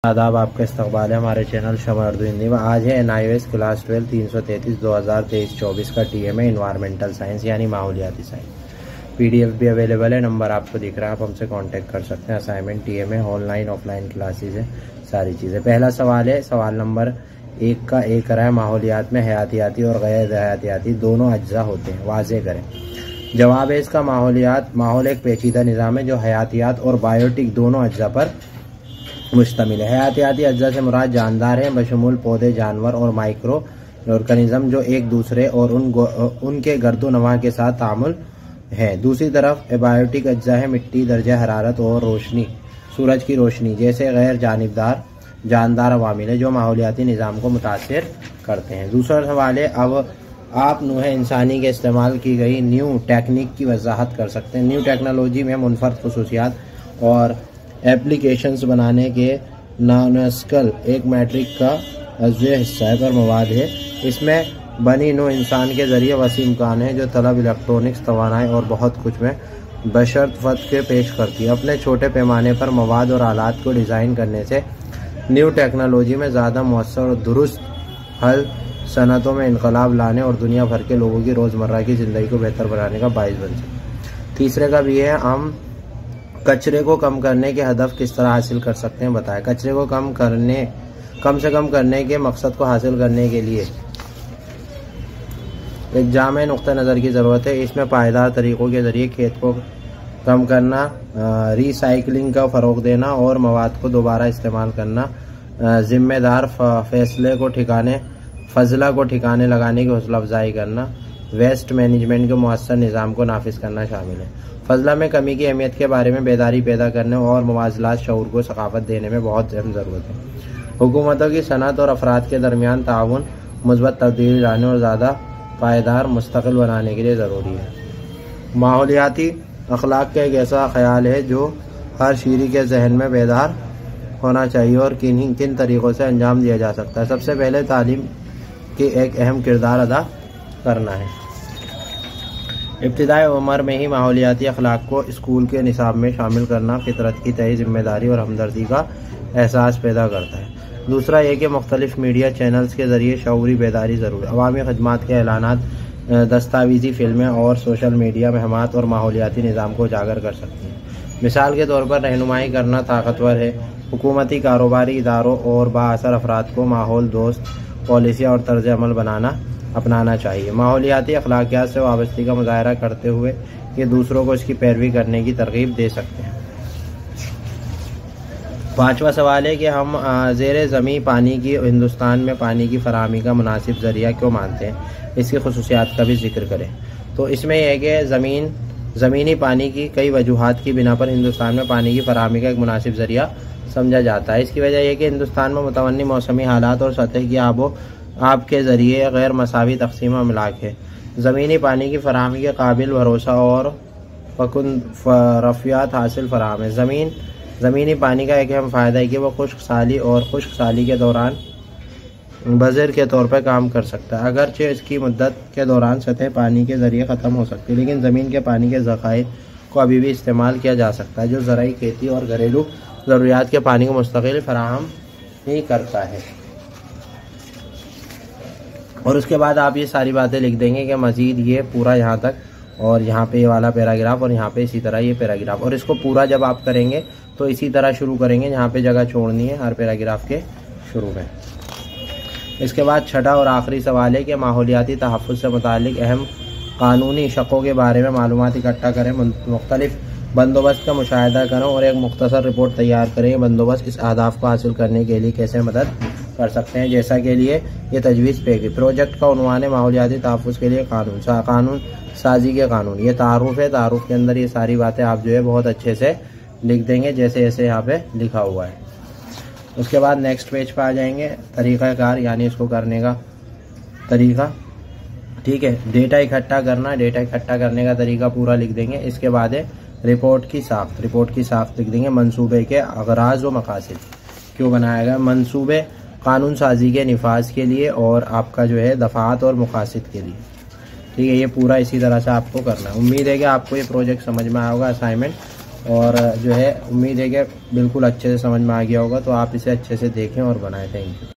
आदाब, आपका इस्तकबाल है हमारे चैनल शमा उर्दू हिंदी में। आज है NIOS क्लास 12 333 2023-24 का TMA इन्वायरमेंटल साइंस यानी माहौलियाती साइंस। PDF भी अवेलेबल है, नंबर आपको दिख रहा है, आप हमसे कांटेक्ट कर सकते हैं। Assignment TMA online offline classes है, सारी चीज़ें। पहला सवाल है, सवाल नंबर 1 का एक करा है, माहौलियात में हयातियाती और गैर हयातियाती दोनों अज्जा होते हैं, वाज़े करें। जवाब है इसका, माहौल एक पेचीदा निज़ाम है जो हयातियात और बायोटिक दोनों अज्जा पर मुश्तमिल है। हयातियाती अज्जा से मुराद जानदार हैं, बशमूल पौधे, जानवर और माइक्रो ऑर्गेनिज्म जो एक दूसरे और उनके गर्दो नवा के साथ तामुल है। दूसरी तरफ एबायोटिक अज्जा है, मिट्टी, दर्जा हरारत और रोशनी, सूरज की रोशनी जैसे गैर जानदार अवामिल है जो माहौलियाती निज़ाम को मुतासिर करते हैं। दूसरा सवाल है, अब आप नूह इंसानी के इस्तेमाल की गई न्यू टेक्निक की वजाहत कर सकते हैं। न्यू टेक्नोलॉजी में मुनफरद खुसूसियात और एप्लीकेशंस बनाने के नानस्कल एक मैट्रिक का अज़्व हिस्सा है पर मवाद है। इसमें बनी नूह इंसान के ज़रिए वसी इम्कान है जो तलब इलेक्ट्रॉनिक्स, तवानाई और बहुत कुछ में बशर्त फ़त के पेश करती है। अपने छोटे पैमाने पर मवाद और आलात को डिज़ाइन करने से न्यू टेक्नोलॉजी में ज़्यादा मौसर और दुरुस्त हल सनतों में इनकलाब लाने और दुनिया भर के लोगों की रोज़मर्रा की ज़िंदगी को बेहतर बनाने का बाइस बन सके। तीसरे का भी है, हम कचरे को कम करने के हदफ किस तरह हासिल कर सकते हैं, बताएं। कचरे को कम से कम करने के मकसद को हासिल करने के लिए एक जामे नुक्ता नज़र की ज़रूरत है। इसमें पायदार तरीक़ों के ज़रिए खेत को कम करना, रिसाइकलिंग का फ़रोग़ देना और मवाद को दोबारा इस्तेमाल करना, ज़िम्मेदार फजला को ठिकाने लगाने की हौसला अफजाई करना, वेस्ट मैनेजमेंट के मुअस्सर निज़ाम को नाफिज करना शामिल है। फजला में कमी की अहमियत के बारे में बेदारी पैदा करने और मुवाज़लात शऊर को सकाफत देने में बहुत अहम ज़रूरत है। हुकूमतों की सनत और अफराद के दरमियान ताउन मुस्बत तब्दीली लाने और ज़्यादा पायदार मुस्तकिल बनाने के लिए ज़रूरी है। माहौलियाती अखलाक का एक ऐसा ख्याल है जो हर शीरी के जहन में बेदार होना चाहिए और किन तरीक़ों से अंजाम दिया जा सकता है। सबसे पहले तालीम की एक अहम किरदार अदा करना है। इब्तिदाई उम्र में ही माहौलियाती अखलाक को स्कूल के निसाब में शामिल करना फितरत की तय जिम्मेदारी और हमदर्दी का एहसास पैदा करता है। दूसरा ये कि मुख्तलिफ मीडिया चैनल्स के ज़रिए शऊरी बेदारी ज़रूरी। अवामी खदमात के ऐलानात, दस्तावेज़ी फिल्में और सोशल मीडिया महमात और माहौलियाती निज़ाम को उजागर कर सकती हैं। मिसाल के तौर पर रहनुमाई करना ताकतवर है। हुकूमती, कारोबारी इदारों और बाअसर अफराद को माहौल दोस्त पॉलिसियाँ और तर्ज अमल अपनाना चाहिए। माहौलियाती अखलाकियात से वाबस्ती का मुजाहरा करते हुए ये दूसरों को इसकी पैरवी करने की तरगीब दे सकते हैं। पाँचवा सवाल है कि हम ज़ेरे ज़मीं पानी की हिंदुस्तान में पानी की फराहमी का मुनासिब ज़रिया क्यों मानते हैं, इसकी खुसूसियात का भी जिक्र करें। तो इसमें यह है कि ज़मीनी पानी की कई वजूहात की बिना पर हिंदुस्तान में पानी की फराहमी का एक मुनासिब ज़रिया समझा जाता है। इसकी वजह यह कि हिंदुस्तान में मुतवन्नी मौसमी हालात और सतह की आब के ज़रिए गैर मसावी तकसीम अमलाक है। ज़मीनी पानी की फराहमी के काबिल भरोसा और फकुन रफ़ियात हासिल फराहम है। ज़मीनी पानी का एक अहम फ़ायदा है कि वह खुश्क साली के दौरान बज़र के तौर पर काम कर सकता है। अगरचे इसकी मुद्दत के दौरान सतह पानी के ज़रिए ख़त्म हो सकती है, लेकिन ज़मीन के पानी के ज़खायर को अभी भी इस्तेमाल किया जा सकता है, जो ज़राई खेती और घरेलू ज़रूरियात के पानी को मुस्तकिल फराहम ही करता है। और उसके बाद आप ये सारी बातें लिख देंगे कि मज़ीद ये पूरा यहाँ तक और यहाँ पे ये वाला पैराग्राफ और यहाँ पे इसी तरह ये पैराग्राफ, और इसको पूरा जब आप करेंगे तो इसी तरह शुरू करेंगे, यहाँ पे जगह छोड़नी है हर पैराग्राफ के शुरू में। इसके बाद छठा और आखिरी सवाल है कि माहौलियाती तहफ़्फ़ुज़ से मुताल्लिक़ अहम कानूनी शक़ों के बारे में मालूमात इकट्ठा करें, मुख्तलिफ बंदोबस्त का मुशाहिदा करें और एक मुख्तसर रिपोर्ट तैयार करें। ये बंदोबस्त इस अहदाफ़ को हासिल करने के लिए कैसे मदद कर सकते हैं, जैसा के लिए ये तजवीज़ पे की। प्रोजेक्ट का उन्वान है माहौलियाती तहफ़्फ़ुज़ के लिए कानून साजी के कानून। ये तारुफ़ है, तारुफ़ के अंदर ये सारी बातें आप जो है बहुत अच्छे से लिख देंगे जैसे जैसे यहाँ पे लिखा हुआ है। उसके बाद नेक्स्ट पेज पर आ जाएंगे, तरीक़ाकार यानी इसको करने का तरीक़ा, ठीक है। डेटा इकट्ठा करने का तरीका पूरा लिख देंगे। इसके बाद है रिपोर्ट की साख्त लिख देंगे। मंसूबे के अगराज़ व मकासद क्यों बनाया गया, मंसूबे कानून साजी के निफाज के लिए और आपका जो है दफ़ात और मकासद के लिए, ठीक है। ये पूरा इसी तरह से आपको करना है। उम्मीद है कि आपको ये प्रोजेक्ट समझ में आएगा। असाइनमेंट और जो है उम्मीद है कि बिल्कुल अच्छे से समझ में आ गया होगा। तो आप इसे अच्छे से देखें और बनाएं। Thank you.